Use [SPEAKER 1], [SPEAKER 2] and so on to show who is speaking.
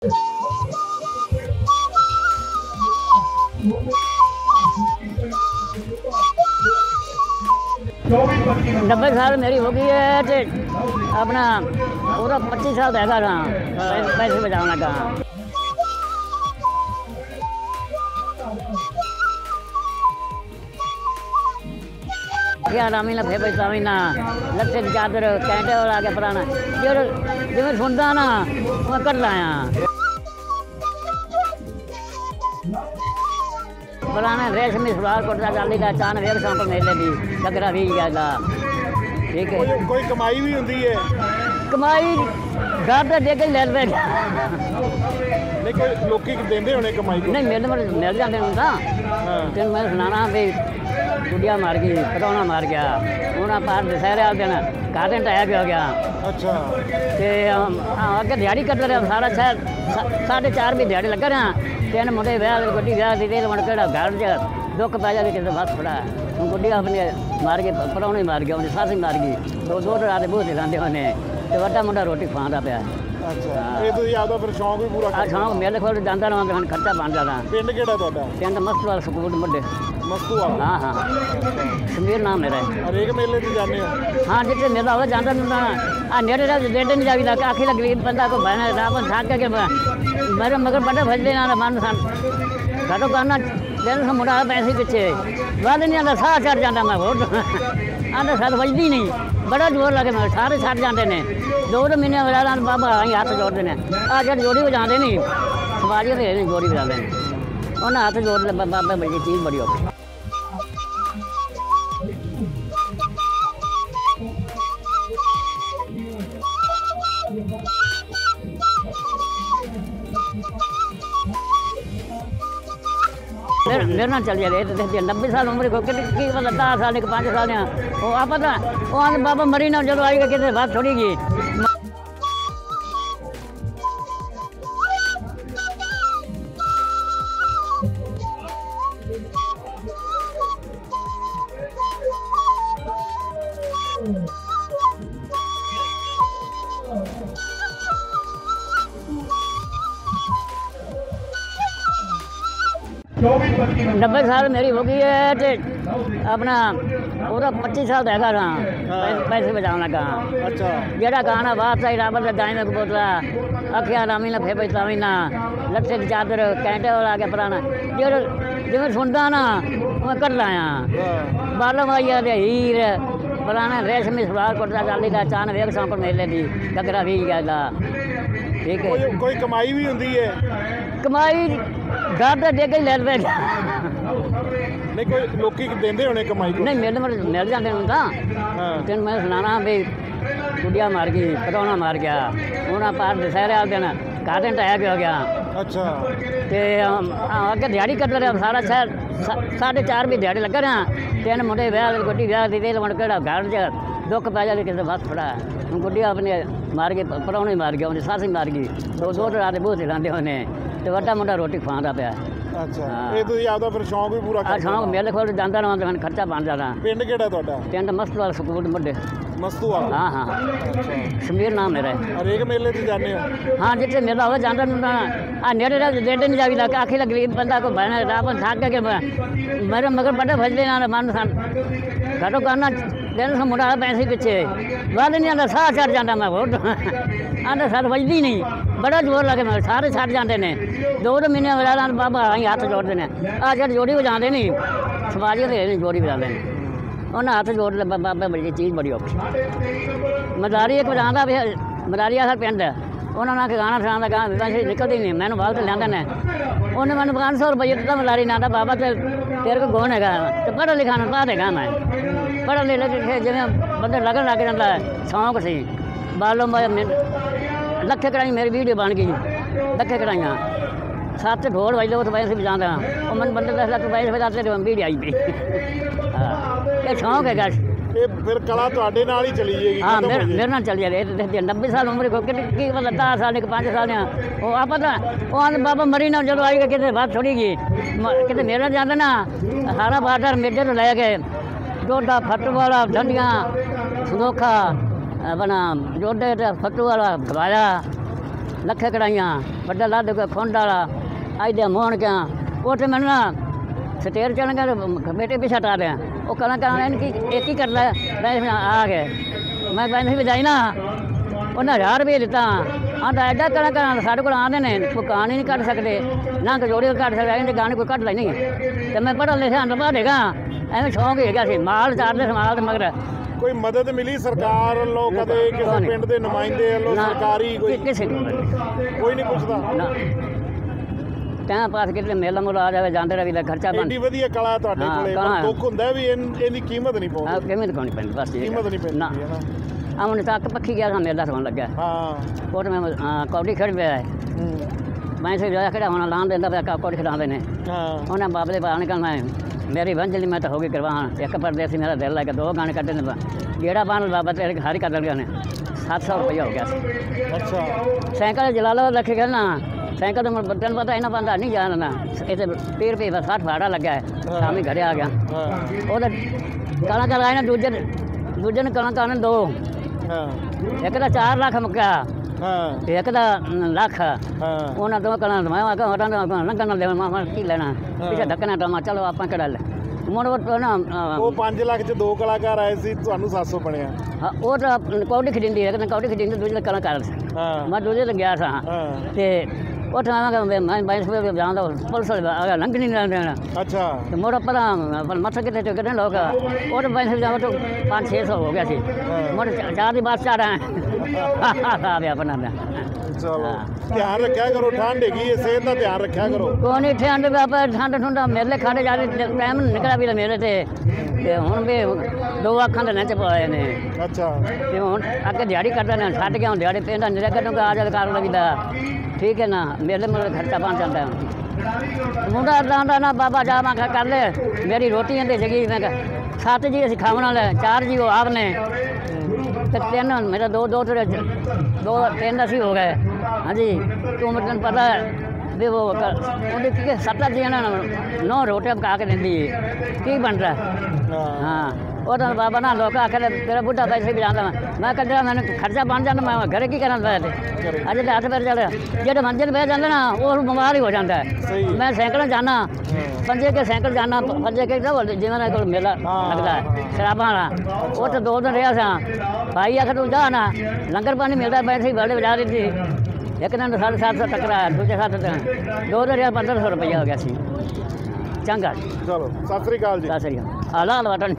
[SPEAKER 1] 90 साल मेरी हो गई है तो अपना पूरा 25 साल रहेगा कहाँ पैसे बचाना कहाँ। क्या रामी ना फे पैसा ना लत्ते की चादर कैंटे वाला के पुराना जो जो मैं सुनता ना मैं कर लाया पुराना रेशमी सलवार कुर्ता चाली का चान वेग सांप मेले दी घगरा भी गया। ठीक है
[SPEAKER 2] कोई कमाई भी होती है
[SPEAKER 1] कमाई घर तो दे के ले ले
[SPEAKER 2] नहीं कोई लोग देंदे होने कमाई को
[SPEAKER 1] नहीं मिल जाते होंगे तेन मैं सुनाना भी गुड़िया मार गई पटौना मार गया उन्हें पार दशहरे वाले दिन काटन टाया भी हो गया।
[SPEAKER 2] अच्छा
[SPEAKER 1] तो अगर दिहाड़ी करते रहे सारा शहर 4.5 भी दिहाड़ी लगा रहा तीन मुंडे ब्याह गुड्डी ब्याह दी मुड़ के घर च दुख पै जाए किसी बस थोड़ा हूँ गुड्डी अपने मार के पटौने मार गया उन्हें सास मार गई दो रात बूथ लाते उन्हें तो वड्डा मुंडा रोटी खाता पाया।
[SPEAKER 2] अच्छा ये तो याद फिर शौक भी पूरा
[SPEAKER 1] शौक मेले खोल जाता रहा हम खर्चा बन जाता
[SPEAKER 2] पिंड केड़ा तुहाडा
[SPEAKER 1] पिंड मस्तवाल सकूल मुंडे
[SPEAKER 2] मस्तूवाल
[SPEAKER 1] हाँ हाँ शमीर नाम मेरा है।
[SPEAKER 2] हरेक मेले से जाने हो
[SPEAKER 1] हाँ जितने मेला होगा जाता मिलता आ नेड़े डेढ़ नहीं जावी था आखिर गरीब बंदा को बहना रापन थाक के मेरे मगर बड़े भज लेना मन सन घटो करना दिन से मुड़ा पैसे पीछे वध नहीं आता साह चढ़ जाता मैं वोट आते साथ बजती नहीं बड़ा जोर लगे मैं सारे छड़ जाते हैं 2 महीने बजा बाबा अं हाथ जोड़ते हैं आ जब जोड़ी बजाते नहीं सवारियां तो जोड़ी बजाते हैं उन्हें हाथ जोड़ बाबा बड़ी चीज़ बड़ी औखी। मेरे नाल चल जाए 90 साल उम्र को कि पता 10 साल 5 साल वो आप पता वो आने बाबा मरी ना जो आएगा कितने बात थोड़ी की नब्बे साल मेरी हो गई है तो अपना पूरा 25 साल रहेगा कहाँ पैसे बचाना कहाँ।
[SPEAKER 2] अच्छा
[SPEAKER 1] जेड़ा गाना बात सही राबर का दाई में बोतला अखिया रामी ना फे पैसा ना लत्ते की चादर कैंटे वाला के पुराना जो जो मैं सुनता ना मैं कर लाया बालों माइया हीर पुराना रेशमी सलवार कुर्ता चाली का चान वेग सांप मेले दी घगरा भी गया। ठीक है
[SPEAKER 2] कोई कमाई भी होती है
[SPEAKER 1] कमाई घर तो दे के ले ले
[SPEAKER 2] नहीं कोई लोग देंदे होने कमाई को
[SPEAKER 1] नहीं मिल जाते होंगे तेन मैं सुनाना भी गुड़िया मार गई पटौना मार गया उन्हें पार दशहरे वाले दिन काटन टाया भी हो गया।
[SPEAKER 2] अच्छा
[SPEAKER 1] तो अगर दिहाड़ी करते रहे सारा शहर 4.5 भी दिहाड़ी लगा रहा तीन मुंडे ब्याह गुड्डी ब्याह दी मुड़ के घर च दुख पै जाए किसी बस थोड़ा हूँ गुड्डिया अपने मार के पटौने मार गया उन्हें सास मार गई दो रात बूथ लाते उन्हें तो वड्डा मुंडा रोटी खाता पाया।
[SPEAKER 2] अच्छा ये तो याद फिर शौक भी पूरा
[SPEAKER 1] शौक मेले खोल जाता रहा खर्चा बन जाता
[SPEAKER 2] पिंड केड़ा तुहाडा
[SPEAKER 1] पिंड मस्तवाल सकूल मुंडे
[SPEAKER 2] मस्तूवाल
[SPEAKER 1] हाँ हाँ शमीर नाम मेरा है।
[SPEAKER 2] हरेक मेले से जाने हो
[SPEAKER 1] हाँ जितने मेला होगा जाता मिलता आ नेड़े डेढ़ नहीं जावी था आखिर गरीब बंदा को बहना रापन थाक के मेरे मगर बड़े भज लेना मन सन घटो करना दिन से मुड़ा पैसे पीछे वध नहीं आता साह चढ़ जाता मैं वोट आते साथ बजती नहीं बड़ा जोर लगे मैं सारे छड़ जाते हैं 2 महीने बजा बाबा अं हाथ जोड़ते हैं आ जब जोड़ी बजाते नहीं सवारियां तो जोड़ी बजाते हैं उन्हें हाथ जोड़ बाबा बड़ी चीज़ बड़ी औखी। मदारी एक बजाता मदारी आखा पिंड उन्होंने आके गाना सुना गाना निकलती नहीं मैंने बाल तो लिया ने उन्हें मैंने 500 रुपये दिता मदारी ना बाबा तेरे को कौन है तो पढ़ा लिखा ना पा देगा मैं पढ़ा लिख जिमें बंदे लगन लग जाता है शौक से बालों लखे कढ़ाई मेरी वीडियो बन गई लखे कढ़ाइया 7 ढोल बजते उस पैसे बजाता और मैंने बंदे 10 लाख पैसे बजाते वीडियो आई पी ये शौक है गैस
[SPEAKER 2] फिर कला तुहाडे नाल ही चली जाएगी।
[SPEAKER 1] हाँ मेरे नाल चल जाए 90 साल उम्र को कि पता 10 साल 5 साल वो आप पता वो आने बाबा मरी ना जो आएगा कितने बात छोड़ी गई कितने मेरा जाता ना सारा बाटर मेजे तो ले गए डोडा फट्टू वाला डंडियाँ संदोखा अपना जोडे फट्टू वाला गवाया ਲੱਖੇ ਕੜਾਈਆਂ ਵੱਡਾ ਲੱਦ ਕੇ ਖੁੰਡ ਵਾਲਾ ਆਈਦੇ ਮੋਹਣ ਕਿਆ ਉੱਥੇ ਮੈਨੂੰ ਨਾ ਸਟੇਰ ਚੜਨ ਕੇ ਬੇਟੇ ਪਿੱਛੇ ਹਟਾ ਲਿਆ ਉਹ ਕਲਾਕਾਰ ਨੇ ਕੀ ਇੱਕ ਹੀ ਕਰਦਾ ਮੈਂ ਆ ਗਏ ਮੈਂ ਕਹਿੰਦਾ ਵਜਾਈ ਨਾ ਉਹਨਾਂ 1000 ਰੁਪਏ ਦਿੱਤਾ ਆਂਦਾ ਐਡਾ ਕਲਾਕਾਰ ਸਾਡੇ ਕੋਲ ਆਉਂਦੇ ਨੇ ਕੋਈ ਗਾਣੇ ਨਹੀਂ ਕੱਢ ਸਕਦੇ ਨਾ ਕਜੋੜੇ ਕੱਢ ਸਕਦੇ ਕਹਿੰਦੇ ਗਾਣੇ ਕੋਈ ਕੱਢ ਲੈਣੀ ਤੇ ਮੈਂ ਪੜ੍ਹਾ ਲਿਖਿਆ ਅਨਪੜ੍ਹ ਦੇਗਾ ਐਵੇਂ ਸ਼ੌਂਕ ਹੈਗਾ ਸੀ ਮਾਲ ਚਾਰਦੇ ਸਮਾਲ ਦੇ ਮਗਰ
[SPEAKER 2] ਕੋਈ ਮਦਦ ਮਿਲੀ ਸਰਕਾਰ ਵੱਲੋਂ ਕਦੇ ਕਿਸੇ ਪਿੰਡ ਦੇ ਨੁਮਾਇੰਦੇ ਵੱਲੋਂ ਸਰਕਾਰੀ
[SPEAKER 1] ਕਿਸੇ ਨੂੰ
[SPEAKER 2] ਕੋਈ ਨਹੀਂ ਪੁੱਛਦਾ
[SPEAKER 1] ਨਾ ਟਾਈਮ ਪਾਸ ਕਿਤੇ ਮੇਲਾ ਮੁਲਾ ਆ ਜਾਵੇ ਜਾਂਦੇ ਰਹੀ ਦਾ ਖਰਚਾ ਬਣ
[SPEAKER 2] ਇੰਨੀ ਵਧੀਆ ਕਲਾ ਤੁਹਾਡੇ ਕੋਲੇ ਪਰ ਦੁੱਖ ਹੁੰਦਾ ਵੀ ਇਹਦੀ ਕੀਮਤ ਨਹੀਂ ਪਾਉਂਦੇ
[SPEAKER 1] ਕਿਵੇਂ ਦਿਖਾਉਣੀ ਪੈਂਦੀ ਬਸ
[SPEAKER 2] ਕੀਮਤ ਨਹੀਂ ਪੈਂਦੀ
[SPEAKER 1] ਨਾ
[SPEAKER 2] ਹੈ ਨਾ
[SPEAKER 1] ਆਮਨ ਤੱਕ ਪੱਖੀ ਗਿਆ ਮੇਲਾ ਸੌਣ ਲੱਗਾ
[SPEAKER 2] ਹਾਂ
[SPEAKER 1] ਕੋਟ ਮੈਂ ਕੌਡੀ ਖੜ ਪਿਆ ਮੈਂ ਸੇ ਜਾ ਖੜਾ ਹੋਣਾ ਲਾਣ ਦਿੰਦਾ ਪਿਆ ਕੌਡੀ ਖੜਾਉਂਦੇ ਨੇ
[SPEAKER 2] ਹਾਂ
[SPEAKER 1] ਉਹਨਾਂ ਬਾਬਲੇ ਬਾਹਰ ਨਿਕਲਣਾ ਮੇਰੀ ਵੰਜਲੀ ਮੈਂ ਤਾਂ ਹੋ ਗਈ ਕਰਵਾਉਣ ਇੱਕ ਪਰਦੇਸੀ ਮੇਰਾ ਦਿਲ ਲੱਗਾ 2 ਗਾਣੇ ਕੱਢੇ ਨੇ ਜਿਹੜਾ ਬਾਣ ਬਾਬਾ ਤੇਰੇ ਹਾਰੀ ਕਰ ਲਿਆ ਨੇ 700 ਰੁਪਇਆ ਹੋ ਗਿਆ ਸੀ
[SPEAKER 2] ਅੱਛਾ
[SPEAKER 1] ਸਾਈਕਲ ਜਲਾਲੋ ਰੱਖ ਕੇ ਨਾ ਸਾਈਕਲ ਤੋਂ ਤੈਨੂੰ ਪਤਾ ਇਹਨਾਂ ਬੰਦਾ ਨਹੀਂ ਜਾਣਦਾ ਇੱਥੇ 30 ਰੁਪਏ ਦਾ 60 ਭਾੜਾ ਲੱਗਾ ਸ਼ਾਮੀ ਘਰੇ ਆ ਗਿਆ ਉਹਦਾ ਕਲਾਂ ਕਰ ਆਏ ਨਾ ਦੂਜੇ ਨੇ ਕਲਾਂ ਨੇ 2
[SPEAKER 2] ਹਾਂ
[SPEAKER 1] ਇੱਕ ਦਾ 4 ਲੱਖ ਮੁੱਕਿਆ
[SPEAKER 2] ਹਾਂ
[SPEAKER 1] ਇੱਕ ਦਾ ਲੱਖ
[SPEAKER 2] ਹਾਂ
[SPEAKER 1] ਉਹਨਾਂ ਦੋ ਕਲਾਂ ਮੈਂ ਆਖਾਂ ਹਟਾਂ ਲੰਘਣ ਨਾ ਦੇਵਾਂ ਮੈਂ ਕੀ ਲੈਣਾ ਪਿੱਛੇ ਢੱਕਣਾ ਟਮਾ ਚਲੋ ਆਪਾਂ ਕਿਹੜਾ ਲੈ ਮੁੜ ਉਹ ਨਾ
[SPEAKER 2] ਉਹ 5 ਲੱਖ ਚ 2 ਕਲਾਕਾਰ ਆਏ ਸੀ ਤੁਹਾਨੂੰ 700 ਬਣਿਆ
[SPEAKER 1] ਉਹ ਤਾਂ ਕੌਡੀ ਖਿੰਦੀ ਇੱਕ ਤਾਂ ਕੌਡੀ ਖਿੰਦੀ ਦੂਜੇ ਕਲਾਕਾਰ
[SPEAKER 2] ਹਾਂ
[SPEAKER 1] ਮੈਂ ਦੂਜੇ ਤੇ ਗਿਆ ਸਾਂ
[SPEAKER 2] ਹਾਂ
[SPEAKER 1] ਤੇ ਉਹ ਤਾਂ ਮੈਂ 22 ਰੁਪਏ ਜਾਂਦਾ ਪੁਲਿਸ ਵਾਲਾ ਲੰਘ ਨਹੀਂ ਦੇਣਾ
[SPEAKER 2] ਅੱਛਾ
[SPEAKER 1] ਤੇ ਮੋੜ ਪਰਾਂ ਮੱਥਾ ਕਿਤੇ ਟਿਕਦੇ ਲੋਕ ਉਹ ਤਾਂ 22 ਜਾਵਾ ਤੋਂ 500-600 ਹੋ ਗਿਆ ਸੀ ਮੋੜ 4 ਦੀ ਬੱਸ ਚੜਾ ਆ ਗਿਆ ਆਪਣਾ
[SPEAKER 2] ਚਲੋ ਧਿਆਨ ਰੱਖਿਆ ਕਰੋ ਠੰਡ ਹੈਗੀ ਹੈ ਸਿਹਤ ਦਾ ਧਿਆਨ ਰੱਖਿਆ ਕਰੋ
[SPEAKER 1] ਕੋਈ ਨਹੀਂ ਠੰਡ ਬਾਬਾ ਠੰਡ ਠੁੰਡਾ ਮੇਲੇ ਖਾੜੇ ਜਾ ਕੇ ਟਾਈਮ ਨਿਕਲਿਆ ਵੀ ਮੇਰੇ ਤੇ ਹੁਣ ਵੀ 2 ਅੱਖਾਂ ਦੇ ਨੱਚ ਪਾਏ ਨੇ
[SPEAKER 2] ਅੱਛਾ
[SPEAKER 1] ਤੇ ਹੁਣ ਅੱਗੇ ਦਿਹਾੜੀ ਕਰਦਾ ਨੇ ਛੱਡ ਕੇ ਹੁਣ ਦਿਹਾੜੀ ਪੈਂਦਾ ਨਿਰੇ ਕੱਢੂਗਾ ਆ ਜਾ ਕਰ ਲਈਦਾ ਠੀਕ ਹੈ ਨਾ ਮੇਲੇ ਮੇਰਾ ਖਰਚਾ ਬਣ ਜਾਂਦਾ ਮੁੰਡਾ ਦਾ ਨਾ ਬਾਬਾ ਜਾ ਮੈਂ ਕਿਹਾ ਕਰ ਲੈ ਮੇਰੀ ਰੋਟੀਆਂ ਦੇ ਜਗੀ ਮੈਂ ਕਿਹਾ 7 ਜੀ ਅਸੀਂ ਖਾਣ ਵਾਲੇ 4 ਜੀ ਉਹ ਆਪ ਨੇ ਤੇ 3 ਮੇਰਾ 2 3 ਅਸੀਂ ਹੋ ਗਏ ਹਾਂਜੀ ਤੂੰ ਮੈਨੂੰ ਪਤਾ ਵੀ ਉਹ ਉਹਦੇ ਕੀ 7 ਜੀ ਨਾ 9 ਰੋਟੀਆਂ ਪਕਾ ਕੇ ਦਿੰਦੀ ਕੀ ਬਣਦਾ ਹਾਂ ਉਹ ਤਾਂ ਬਾਬਾ ਨਾ ਲੋਕ ਆਖਦੇ ਤੇਰਾ ਬੁੱਢਾ ਪੈਸੇ ਵੀ ਜਾਂਦਾ ਮੈਂ ਕਹਿੰਦਾ ਮੈਨੂੰ ਖਰਚਾ ਬਣ ਜਾਂਦਾ ਮੈਂ ਘਰੇ ਕੀ ਕਰਾਂ ਬੈ ਅੱਜ ਤੇ 8 ਵਜੇ ਚੱਲ ਜਿਹੜੇ ਮੰਜੇ 'ਤੇ ਬਹਿ ਜਾਂਦਾ ਨਾ ਉਹ ਬਿਮਾਰ ਹੀ ਹੋ ਜਾਂਦਾ ਮੈਂ ਸਾਈਕਲ ਜਾਣਾ ਪੰਜੇ ਕੇ ਸਾਈਕਲ ਜਾਣਾ ਪੰਜੇ ਕੇ ਜਿਵੇਂ ਨਾ ਕੋਲ ਮੇਲਾ ਲੱਗਦਾ ਸ਼ਰਾਬਾਂ ਵਾਲਾ ਉਹ ਤਾਂ 2 ਦਿਨ ਰਿਹਾ ਸਾਂ ਭਾਈ ਆਖਰ ਤੂੰ ਜਾ ਨਾ ਲੰਗਰ ਪਾਣੀ ਮਿਲਦਾ ਪੈਸੇ ਬੜੇ ਵਜਾ ਦਿੱਤੀ ਇੱਕ ਦਿਨ 750 ਟੱਕਰਾ ਦੂਜੇ 7 ਦਿਨ 2 ਦਿਨ ਰਿਹਾ 1500 ਰੁਪਇਆ ਹੋ ਗਿਆ ਸੀ ਚੰਗਾ
[SPEAKER 2] ਚਲੋ ਸਤਿ ਸ੍ਰੀ ਅਕਾਲ ਜੀ
[SPEAKER 1] ਸਤਿ ਸ੍ਰੀ ਅਕਾਲ ਆਲਾ ਲਵਾਟਣ